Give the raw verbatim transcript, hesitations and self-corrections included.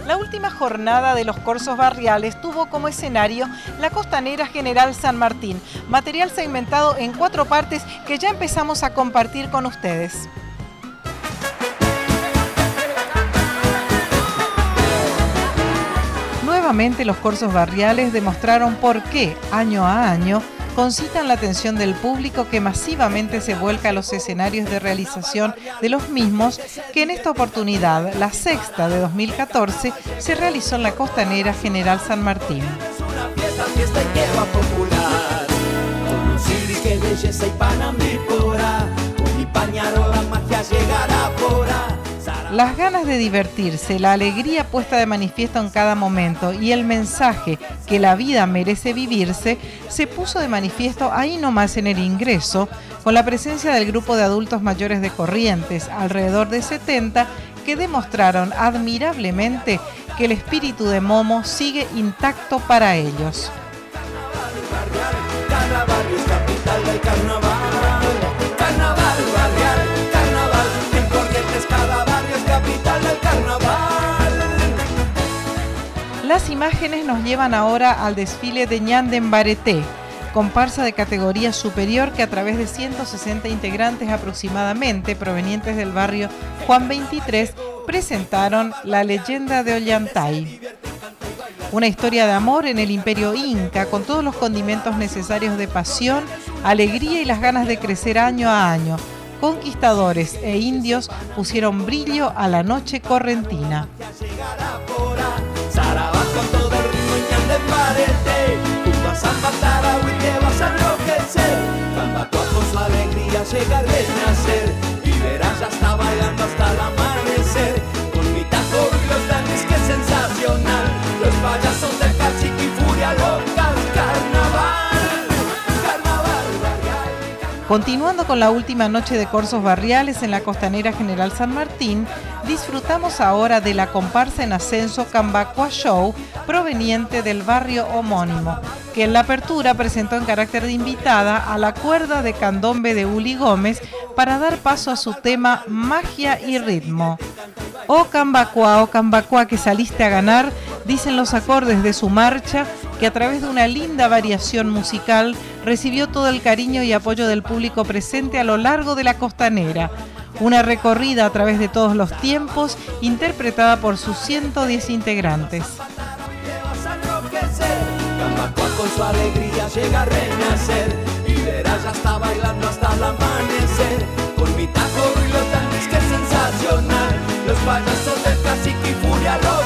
La última jornada de los corsos barriales tuvo como escenario la Costanera General San Martín, material segmentado en cuatro partes que ya empezamos a compartir con ustedes. Nuevamente los corsos barriales demostraron por qué, año a año, concitan la atención del público que masivamente se vuelca a los escenarios de realización de los mismos, que en esta oportunidad, la sexta de dos mil catorce, se realizó en la Costanera General San Martín. Las ganas de divertirse, la alegría puesta de manifiesto en cada momento y el mensaje que la vida merece vivirse se puso de manifiesto ahí nomás en el ingreso, con la presencia del grupo de adultos mayores de Corrientes, alrededor de setenta, que demostraron admirablemente que el espíritu de Momo sigue intacto para ellos. Las imágenes nos llevan ahora al desfile de Ñandembareté, comparsa de categoría superior que a través de ciento sesenta integrantes aproximadamente provenientes del barrio Juan veintitrés presentaron la leyenda de Ollantay. Una historia de amor en el imperio inca con todos los condimentos necesarios de pasión, alegría y las ganas de crecer año a año. Conquistadores e indios pusieron brillo a la noche correntina. Llega a renacer y verás, ya está bailando hasta el amanecer con mi tajo y los dandies, que sensacional, los payasos del cacique y furia local, carnaval, carnaval barrial. Continuando con la última noche de corsos barriales en la Costanera General San Martín, disfrutamos ahora de la comparsa en ascenso Cambacua Show, proveniente del barrio homónimo, que en la apertura presentó en carácter de invitada a la cuerda de candombe de Uli Gómez para dar paso a su tema Magia y Ritmo. Oh Cambacua, oh Cambacua, que saliste a ganar, dicen los acordes de su marcha, que a través de una linda variación musical recibió todo el cariño y apoyo del público presente a lo largo de la Costanera. Una recorrida a través de todos los tiempos, interpretada por sus ciento diez integrantes. Cambacua con su alegría llega a renacer y verás, ya está bailando hasta el amanecer con mi tajo y los dandies, que sensacional, los payasos del cacique y furia local.